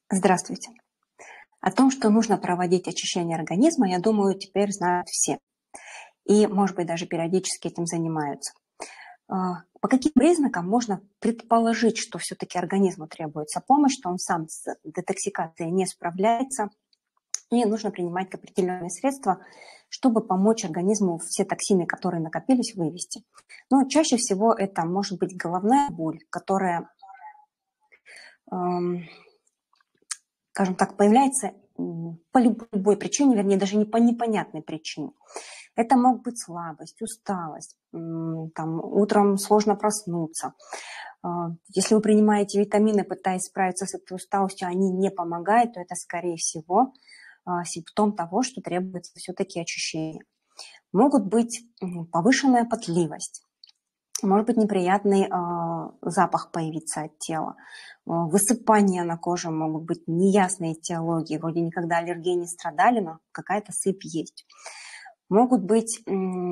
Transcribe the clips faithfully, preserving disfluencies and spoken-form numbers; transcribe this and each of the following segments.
Здравствуйте. О том, что нужно проводить очищение организма, я думаю, теперь знают все. И, может быть, даже периодически этим занимаются. А, По каким признакам можно предположить, что все-таки организму требуется помощь, что он сам с детоксикацией не справляется, и нужно принимать определенные средства, чтобы помочь организму все токсины, которые накопились, вывести. Но чаще всего это может быть головная боль, которая, эм, скажем так, появляется м, по люб- любой причине, вернее, даже не по непонятной причине. Это могут быть слабость, усталость, м, там, утром сложно проснуться. А, Если вы принимаете витамины, пытаясь справиться с этой усталостью, они не помогают, то это, скорее всего, а, симптом того, что требуется все-таки очищение. Могут быть м, повышенная потливость, может быть неприятный а, запах появиться от тела, а, высыпания на коже, могут быть неясные этиологии, вроде никогда аллергии не страдали, но какая-то сыпь есть. Могут быть м,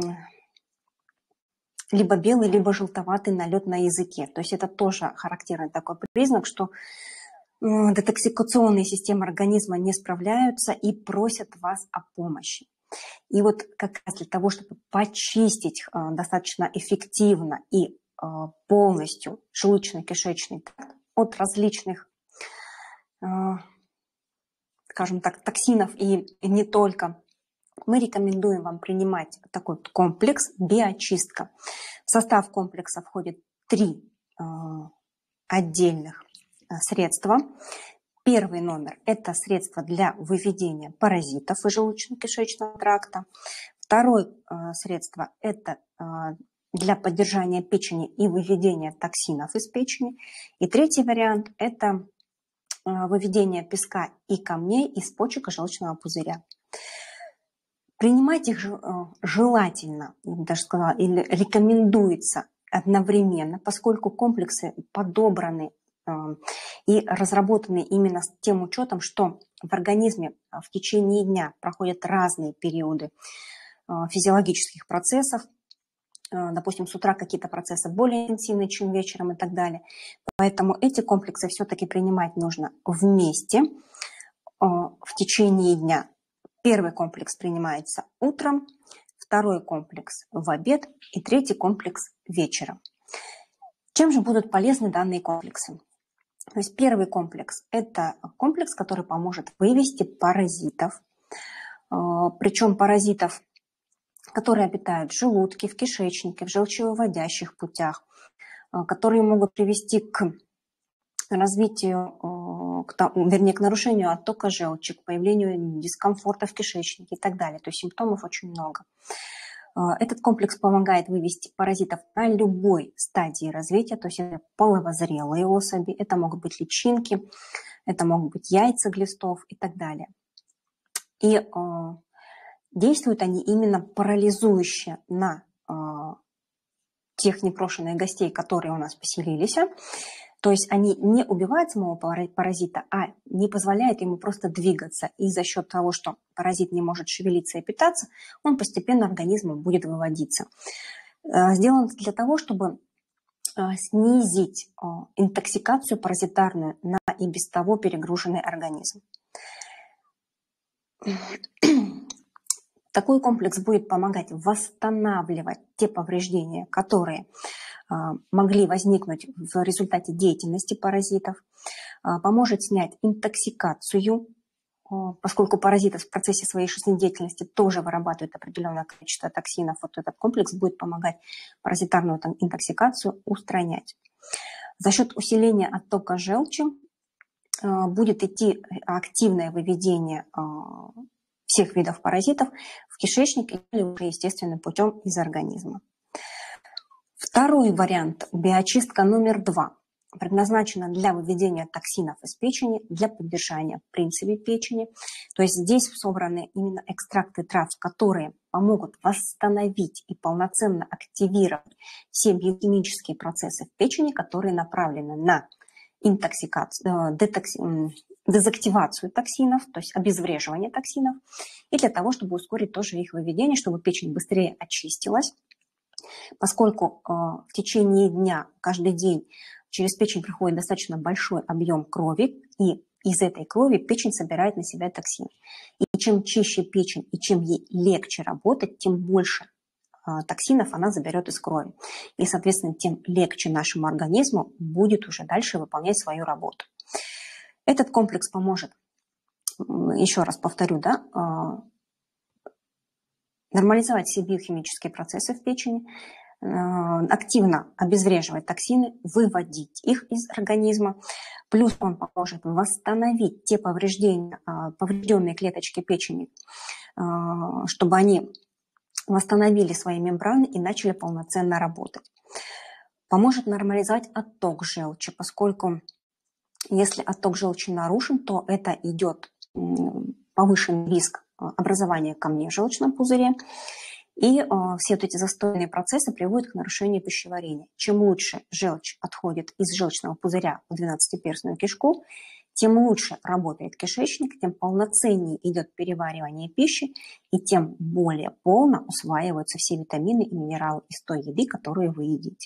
либо белый, либо желтоватый налет на языке. То есть это тоже характерный такой признак, что м, детоксикационные системы организма не справляются и просят вас о помощи. И вот как раз для того, чтобы почистить а, достаточно эффективно и а, полностью желудочно-кишечный тракт от различных, а, скажем так, токсинов и не только, мы рекомендуем вам принимать такой вот комплекс биочистка. В состав комплекса входит три э, отдельных э, средства. Первый номер – это средство для выведения паразитов из желудочно-кишечного тракта. Второе э, средство – это э, для поддержания печени и выведения токсинов из печени. И третий вариант – это э, выведение песка и камней из почек и желчного пузыря. Принимать их желательно, я бы даже сказала, или рекомендуется одновременно, поскольку комплексы подобраны и разработаны именно с тем учетом, что в организме в течение дня проходят разные периоды физиологических процессов. Допустим, с утра какие-то процессы более интенсивные, чем вечером и так далее. Поэтому эти комплексы все-таки принимать нужно вместе в течение дня. Первый комплекс принимается утром, второй комплекс в обед и третий комплекс вечером. Чем же будут полезны данные комплексы? То есть первый комплекс – это комплекс, который поможет вывести паразитов, причем паразитов, которые обитают в желудке, в кишечнике, в желчевыводящих путях, которые могут привести к развитию, к, вернее, к нарушению оттока желчи, к появлению дискомфорта в кишечнике и так далее. То есть симптомов очень много. Этот комплекс помогает вывести паразитов на любой стадии развития, то есть это половозрелые особи, это могут быть личинки, это могут быть яйца глистов и так далее. И э, действуют они именно парализующе на э, тех непрошенных гостей, которые у нас поселились. То есть они не убивают самого паразита, а не позволяют ему просто двигаться. И за счет того, что паразит не может шевелиться и питаться, он постепенно организмом будет выводиться. Сделано для того, чтобы снизить интоксикацию паразитарную на и без того перегруженный организм. Такой комплекс будет помогать восстанавливать те повреждения, которые могли возникнуть в результате деятельности паразитов, поможет снять интоксикацию, поскольку паразиты в процессе своей жизнедеятельности тоже вырабатывают определенное количество токсинов. Вот этот комплекс будет помогать паразитарную интоксикацию устранять. За счет усиления оттока желчи будет идти активное выведение всех видов паразитов в кишечник или уже естественным путем из организма. Второй вариант, биочистка номер два, предназначена для выведения токсинов из печени, для поддержания в принципе печени. То есть здесь собраны именно экстракты трав, которые помогут восстановить и полноценно активировать все биохимические процессы в печени, которые направлены на интоксикацию, детокси, дезактивацию токсинов, то есть обезвреживание токсинов, и для того, чтобы ускорить тоже их выведение, чтобы печень быстрее очистилась. Поскольку э, в течение дня, каждый день через печень приходит достаточно большой объем крови, и из этой крови печень собирает на себя токсин. И чем чище печень, и чем ей легче работать, тем больше токсинов она заберет из крови. И, соответственно, тем легче нашему организму будет уже дальше выполнять свою работу. Этот комплекс поможет, еще раз повторю, да, нормализовать все биохимические процессы в печени, активно обезвреживать токсины, выводить их из организма. Плюс он поможет восстановить те повреждения, поврежденные клеточки печени, чтобы они восстановили свои мембраны и начали полноценно работать. Поможет нормализовать отток желчи, поскольку если отток желчи нарушен, то это идет повышенный риск образования камней в желчном пузыре, и э, все вот эти застойные процессы приводят к нарушению пищеварения. Чем лучше желчь отходит из желчного пузыря в двенадцатиперстную кишку, тем лучше работает кишечник, тем полноценнее идет переваривание пищи, и тем более полно усваиваются все витамины и минералы из той еды, которую вы едите.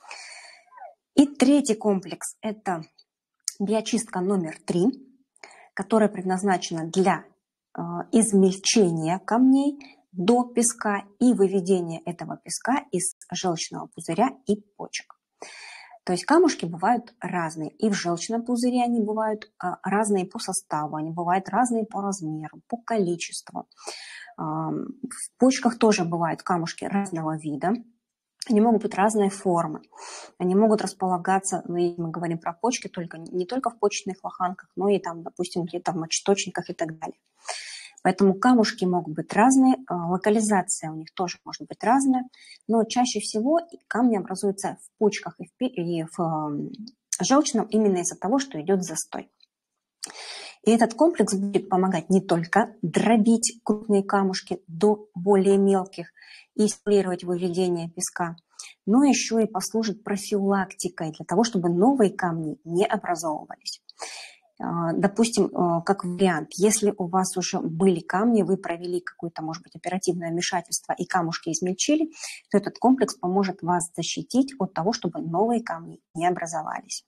И третий комплекс – это биочистка номер три, которая предназначена для э, измельчения камней до песка и выведения этого песка из желчного пузыря и почек. То есть камушки бывают разные. И в желчном пузыре они бывают а, разные по составу, они бывают разные по размеру, по количеству. А, в почках тоже бывают камушки разного вида. Они могут быть разной формы. Они могут располагаться, мы говорим про почки, только, не только в почечных лоханках, но и там, допустим, где-то в мочеточниках и так далее. Поэтому камушки могут быть разные, локализация у них тоже может быть разная, но чаще всего камни образуются в почках и в, и в желчном именно из-за того, что идет застой. И этот комплекс будет помогать не только дробить крупные камушки до более мелких и стимулировать выведение песка, но еще и послужит профилактикой для того, чтобы новые камни не образовывались. Допустим, как вариант, если у вас уже были камни, вы провели какое-то, может быть, оперативное вмешательство и камушки измельчили, то этот комплекс поможет вас защитить от того, чтобы новые камни не образовались.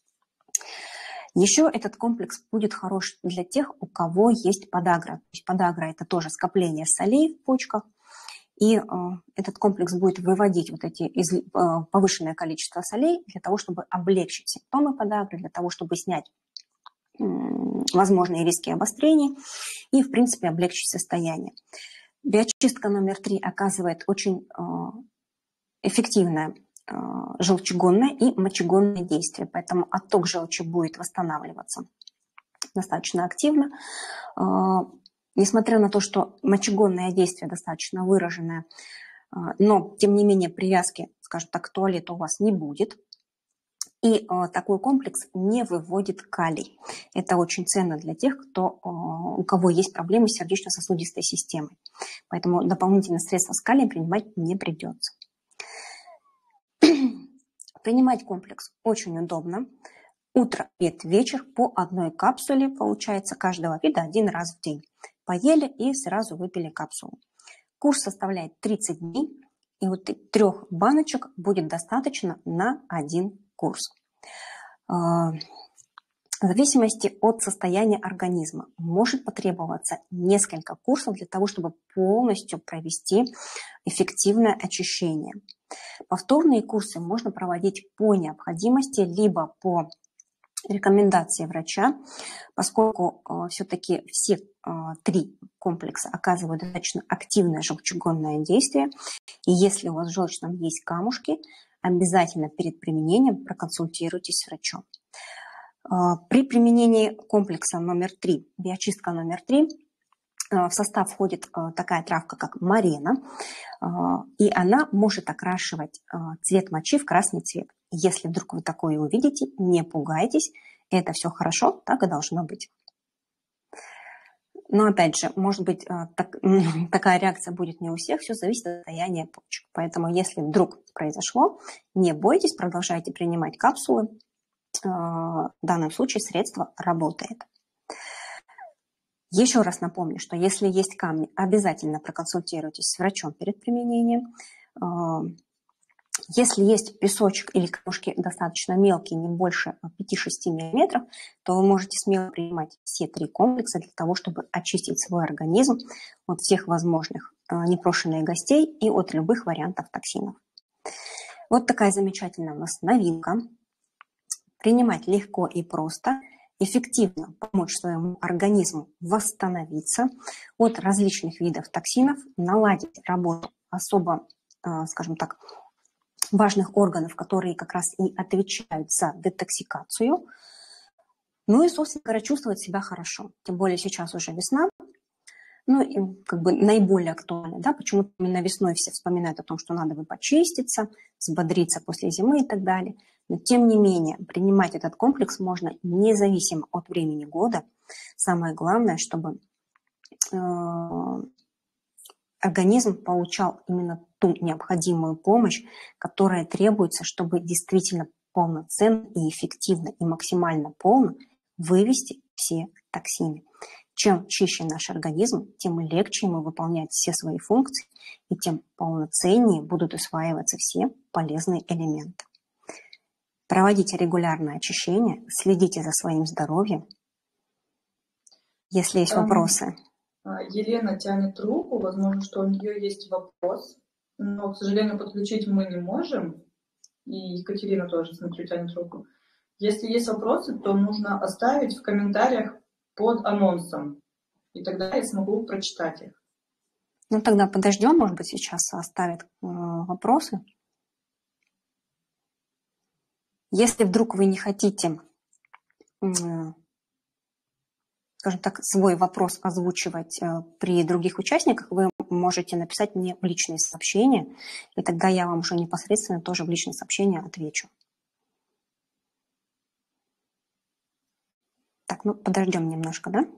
Еще этот комплекс будет хорош для тех, у кого есть подагра. То есть подагра – это тоже скопление солей в почках, и э, этот комплекс будет выводить вот эти из, э, повышенное количество солей для того, чтобы облегчить симптомы подагры, для того, чтобы снять возможные риски обострений и, в принципе, облегчить состояние. Биочистка номер три оказывает очень эффективное желчегонное и мочегонное действие, поэтому отток желчи будет восстанавливаться достаточно активно. Несмотря на то, что мочегонное действие достаточно выраженное, но, тем не менее, привязки, скажем так, к туалету у вас не будет. И э, такой комплекс не выводит калий. Это очень ценно для тех, кто, э, у кого есть проблемы с сердечно-сосудистой системой. Поэтому дополнительные средства с калием принимать не придется. Принимать комплекс очень удобно. Утро, обед, вечер по одной капсуле, получается, каждого вида один раз в день. Поели и сразу выпили капсулу. Курс составляет тридцать дней, и вот трех баночек будет достаточно на один курс. В зависимости от состояния организма может потребоваться несколько курсов для того, чтобы полностью провести эффективное очищение. Повторные курсы можно проводить по необходимости, либо по рекомендации врача, поскольку э, все-таки все э, три комплекса оказывают достаточно активное желчегонное действие. И если у вас в желчном есть камушки, обязательно перед применением проконсультируйтесь с врачом. Э, при применении комплекса номер три, биочистка номер три, э, в состав входит э, такая травка, как марена, э, и она может окрашивать э, цвет мочи в красный цвет. Если вдруг вы такое увидите, не пугайтесь, это все хорошо, так и должно быть. Но опять же, может быть, так, такая реакция будет не у всех, все зависит от состояния почек. Поэтому если вдруг произошло, не бойтесь, продолжайте принимать капсулы. В данном случае средство работает. Еще раз напомню, что если есть камни, обязательно проконсультируйтесь с врачом перед применением. Если есть песочек или камушки достаточно мелкие, не больше пяти-шести миллиметров, то вы можете смело принимать все три комплекса для того, чтобы очистить свой организм от всех возможных непрошенных гостей и от любых вариантов токсинов. Вот такая замечательная у нас новинка. Принимать легко и просто, эффективно помочь своему организму восстановиться от различных видов токсинов, наладить работу особо, скажем так, важных органов, которые как раз и отвечают за детоксикацию. Ну и, собственно говоря, чувствовать себя хорошо. Тем более сейчас уже весна. Ну и как бы наиболее актуально, да, почему-то именно весной все вспоминают о том, что надо бы почиститься, взбодриться после зимы и так далее. Но тем не менее, принимать этот комплекс можно независимо от времени года. Самое главное, чтобы э, организм получал именно ту необходимую помощь, которая требуется, чтобы действительно полноценно и эффективно и максимально полно вывести все токсины. Чем чище наш организм, тем легче ему выполнять все свои функции, и тем полноценнее будут усваиваться все полезные элементы. Проводите регулярное очищение, следите за своим здоровьем. Если есть Там, вопросы. Елена тянет руку, возможно, что у нее есть вопрос, но, к сожалению, подключить мы не можем. И Екатерина тоже, смотрю, тянет руку. Если есть вопросы, то нужно оставить в комментариях под анонсом, и тогда я смогу прочитать их. Ну, тогда подождем, может быть, сейчас оставят э, вопросы. Если вдруг вы не хотите, э, скажем так, свой вопрос озвучивать э, при других участниках, вы можете написать мне в личные сообщения, и тогда я вам уже непосредственно тоже в личные сообщения отвечу. Так, ну, подождем немножко, да?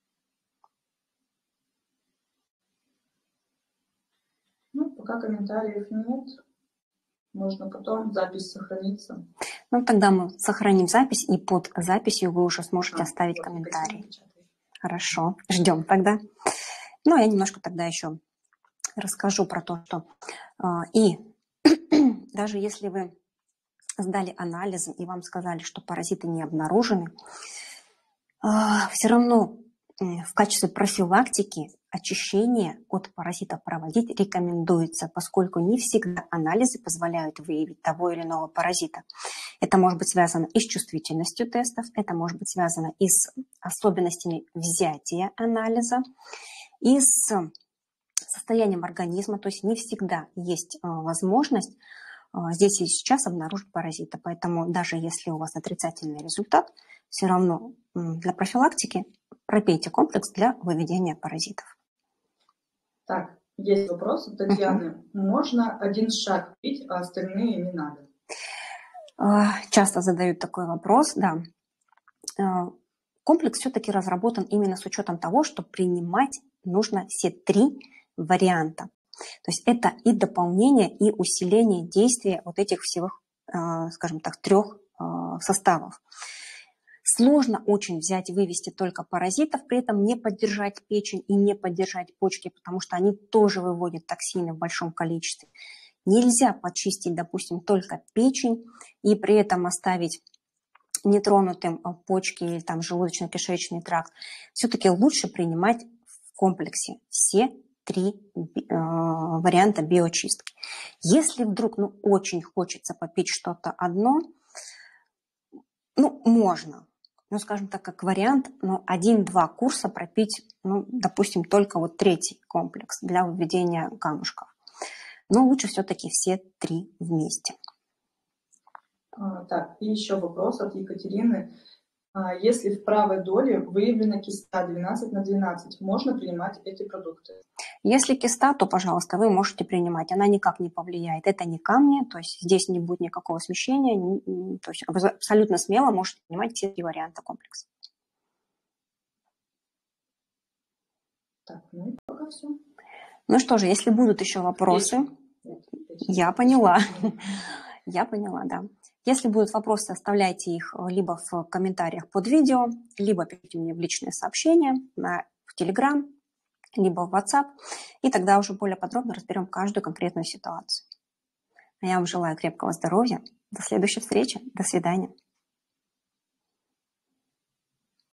Ну, пока комментариев нет, можно потом запись сохранится. Ну, тогда мы сохраним запись, и под записью вы уже сможете А, оставить вот, комментарий. Хорошо, ждем тогда. Ну, я немножко тогда еще расскажу про то, что э, и даже если вы сдали анализы и вам сказали, что паразиты не обнаружены, э, все равно э, в качестве профилактики очищение от паразитов проводить рекомендуется, поскольку не всегда анализы позволяют выявить того или иного паразита. Это может быть связано и с чувствительностью тестов, это может быть связано и с особенностями взятия анализа, и с состоянием организма. То есть не всегда есть возможность здесь и сейчас обнаружить паразита. Поэтому даже если у вас отрицательный результат, все равно для профилактики пропейте комплекс для выведения паразитов. Так, есть вопрос от Татьяны. Uh-huh. Можно один шаг пить, а остальные не надо? Часто задают такой вопрос, да. Комплекс все-таки разработан именно с учетом того, что принимать нужно все три варианта. То есть это и дополнение, и усиление действия вот этих всех, скажем так, трех составов. Сложно очень взять, вывести только паразитов, при этом не поддержать печень и не поддержать почки, потому что они тоже выводят токсины в большом количестве. Нельзя почистить, допустим, только печень и при этом оставить нетронутым почки или там желудочно-кишечный тракт. Все-таки лучше принимать в комплексе все три э, варианта биочистки. Если вдруг ну, очень хочется попить что-то одно, ну, можно. Ну, скажем так, как вариант, ну, один-два курса пропить, ну, допустим, только вот третий комплекс для введения камушков. Но лучше все-таки все три вместе. А, так, и еще вопрос от Екатерины. А, если в правой доле выявлена киста двенадцать на двенадцать, можно принимать эти продукты? Если киста, то, пожалуйста, вы можете принимать. Она никак не повлияет. Это не камни, то есть здесь не будет никакого смещения. То есть вы абсолютно смело можете принимать все три варианта комплекса. Так, ну пока все. Ну что же, если будут еще вопросы, я поняла. Я поняла, да. Если будут вопросы, оставляйте их либо в комментариях под видео, либо пишите мне в личные сообщения на, в Telegram, либо в WhatsApp, и тогда уже более подробно разберем каждую конкретную ситуацию. А я вам желаю крепкого здоровья. До следующей встречи. До свидания.